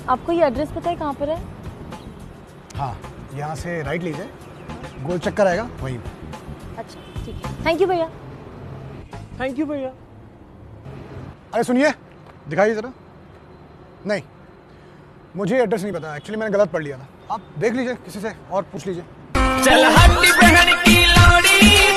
आपको ये एड्रेस पता है कहाँ पर है? हाँ, यहाँ से राइट लीजिए, गोल चक्कर आएगा वहीं। अच्छा ठीक है, थैंक यू भैया। थैंक यू भैया। अरे सुनिए, दिखाइए जरा। नहीं, मुझे एड्रेस नहीं पता, एक्चुअली मैंने गलत पढ़ लिया था। आप देख लीजिए, किसी से और पूछ लीजिए। चल हट्टी बहन की लोड़ी